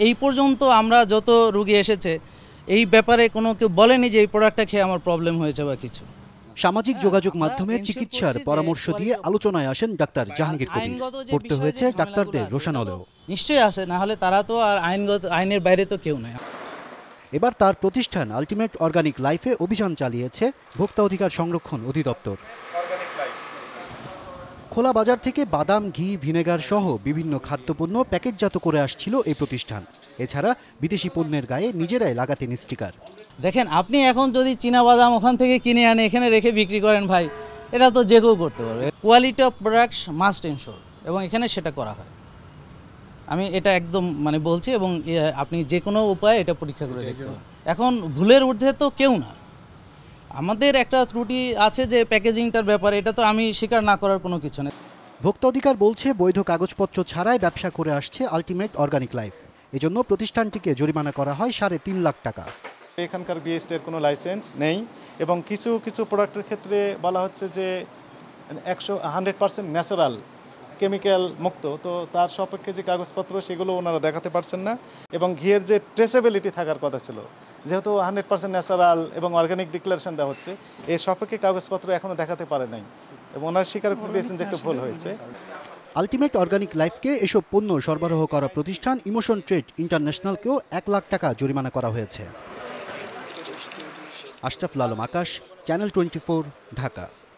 এই পর্যন্ত আমরা যত রোগী এসেছে এই ব্যাপারে কোনো কেউ বলেনি যে এই প্রোডাক্টটা খেয়ে আমার প্রবলেম হয়েছে বা কিছু। সামাজিক যোগাযোগ মাধ্যমে চিকিৎসার পরামর্শ দিয়ে আলোচনায় আসেন ডাক্তার জাহাঙ্গীর কবির। পড়তে হয়েছে ডাক্তারদের রোশানলেও। নিশ্চয়ই আছে, না হলে তারা তো আর আইনের বাইরে তো কেউ নয়। এবার তার প্রতিষ্ঠান আলটিমেট অর্গানিক লাইফে অভিযান চালিয়েছে ভোক্তা অধিকার সংরক্ষণ অধিদপ্তর। খোলা বাজার থেকে বাদাম, ঘি, ভিনেগার সহ বিভিন্ন খাদ্যপণ্য প্যাকেটজাত করে আসছিল এই প্রতিষ্ঠান। এছাড়া বিদেশি পণ্যের গায়ে নিজেরাই লাগাতেন স্টিকার। দেখেন, আপনি এখন যদি চীনা বাদাম ওখান থেকে কিনে আনে এখানে রেখে বিক্রি করেন ভাই, এটা তো যে কেউ করতে পারবে। Quality of products must ensure, এবং এখানে সেটা করা হয়। আমি এটা একদম বলছি, এবং আপনি যে কোনো উপায়ে এটা পরীক্ষা করে দেখতে পারেন। এখন ভুলের ঊর্ধ্বে তো কেউ না। আমাদের একটা ত্রুটি আছে যে প্যাকেজিংটার ব্যাপারে, এটা তো আমি স্বীকার না করার কোনো কিছু নেই। ভোক্তা অধিকার বলছে বৈধ কাগজপত্র ছাড়াই ব্যবসা করে আসছে আলটিমেট অর্গানিক লাইফ। এজন্য প্রতিষ্ঠানটিকে জরিমানা করা হয় 3.5 লাখ টাকা। এখানকার বিএসটির কোনো লাইসেন্স নেই, এবং কিছু কিছু প্রোডাক্টের ক্ষেত্রে বলা হচ্ছে যে 100% ন্যাচারাল, কেমিক্যাল মুক্ত, তো তার সাপেক্ষে যে কাগজপত্র সেগুলো ওনারা দেখাতে পারছেন না। এবং ঘিয়ের যে ট্রেসেবিলিটি থাকার কথা ছিল, যেহেতু 100% ন্যাচারাল এবং অর্গানিক ডিক্লারেশন দেওয়া হচ্ছে, এই সাপেক্ষে কাগজপত্র এখনও দেখাতে পারে নাই, এবং ওনারা স্বীকার করে দিয়েছেন যে একটু ভুল হয়েছে। আলটিমেট অর্গানিক লাইফকে এসব পণ্য সরবরাহ করা প্রতিষ্ঠান ইমোশন ট্রেড ইন্টারন্যাশনালকেও 1 লাখ টাকা জরিমানা করা হয়েছে। আশরাফুল আলম আকাশ, চ্যানেল 24, ঢাকা।